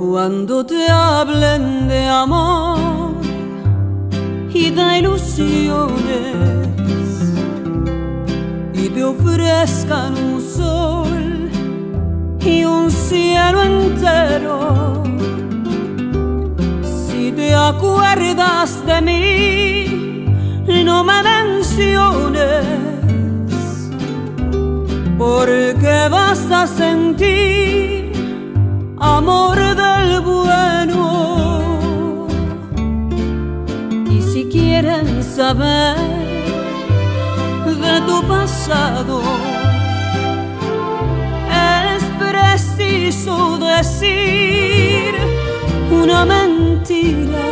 Cuando te hablen de amor y de ilusiones y te ofrezcan un sol y un cielo entero, si te acuerdas de mí, no me menciones, porque vas a sentir amor del bueno. Y si quieren saber de tu pasado, es preciso decir una mentira.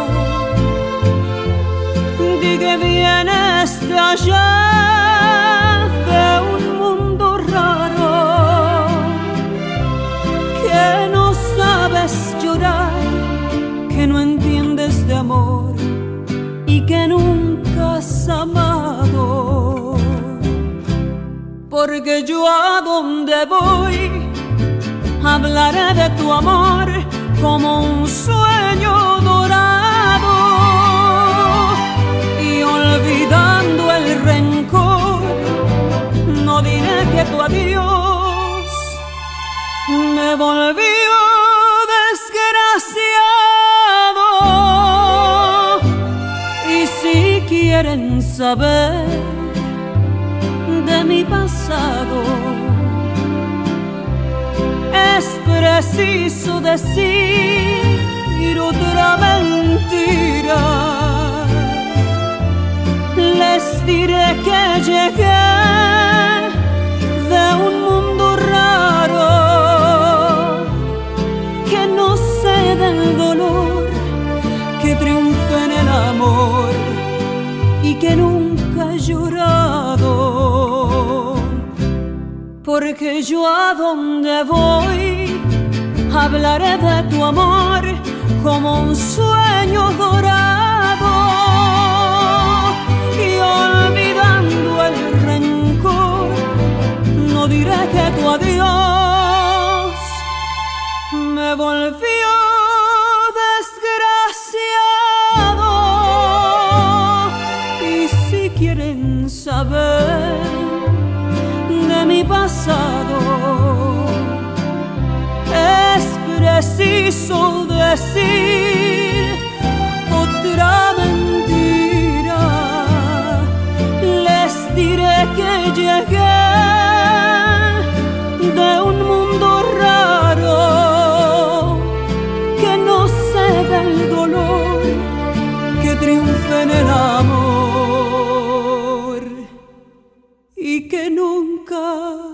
Di que vienes de allá, de un mundo raro, que no sabes llorar, que no entiendes de amor y que nunca has amado. Porque yo a donde voy hablaré de tu amor como un sueño dorado, y olvidando el rencor no diré que tu adiós me volvió desgraciado. Y si quieren saber de mi pasado, es preciso decir otra mentira. Les diré que llegué de un mundo raro, que no sé del dolor, que triunfa en el amor y que nunca he llorado. Porque yo a donde voy hablaré de tu amor como un sueño dorado, y olvidando el rencor no diré que tu adiós me volvió desgraciado. Y si quieren saber de mi pasado, es preciso decir otra mentira. Les diré que llegué de un mundo raro, que no sé del dolor, que triunfa en el amor y que nunca